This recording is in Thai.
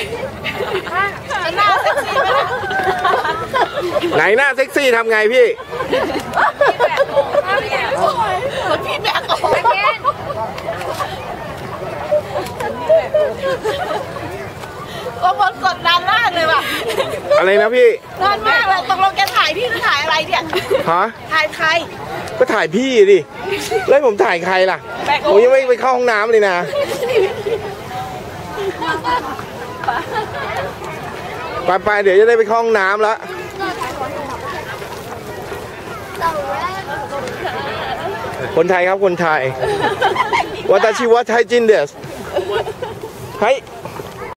หน้าเซ็กซี่ไหมล่ะไหนหน้าเซ็กซี่ทำไงพี่คนพี่แบกโอ้ก็มันกดดันมากเลยว่ะอะไรนะพี่นานมากเลยตกลงแกถ่ายพี่หรือถ่ายอะไรเนี่ยฮะถ่ายใครก็ถ่ายพี่ดิแล้วผมถ่ายใครล่ะผมยังไม่ไปเข้าห้องน้ำเลยนะไปเดี๋ยวจะได้ไปเข้าห้องน้ำแล้วคนไทยครับคนไทยวัตชิวะไทยจินเดสเฮ้ย